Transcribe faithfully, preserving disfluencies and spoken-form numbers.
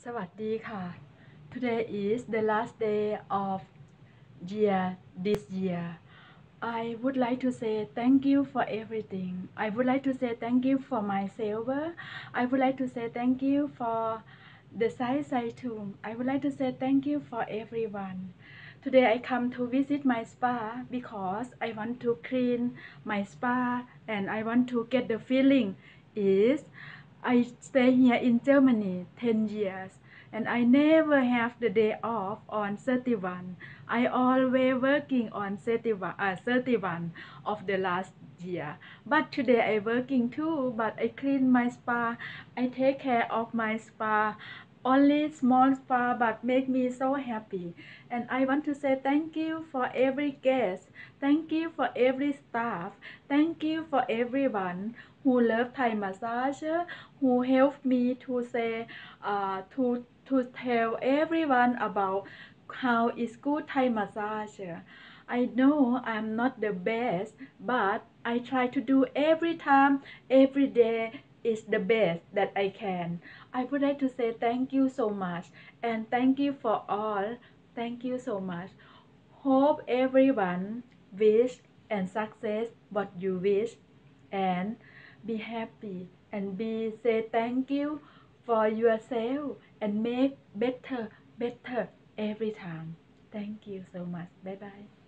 สวัสดีค่ะ Today is the last day of year this year. I would like to say thank you for everything. I would like to say thank you for my silver. I would like to say thank you for the Sai Sai tomb. I would like to say thank you for everyone. Today I come to visit my spa because I want to clean my spa and I want to get the feeling is I stay here in Germany ten years and I never have the day off on thirty-one. I always working on thirty-one, uh, thirty-one of the last year. But today I working too, but I clean my spa. I take care of my spa. Only small spa but make me so happy. And I want to say thank you for every guest. Thank you for every staff. Thank you for everyone who love Thai massage, who help me to say, uh, to to tell everyone about how is good Thai massage. I know I'm not the best, but I try to do every time, every day is the best that I can. I would like to say thank you so much and thank you for all. Thank you so much. Hope everyone wish and success what you wish and be happy and be say thank you for yourself and make better better every time. Thank you so much. Bye bye.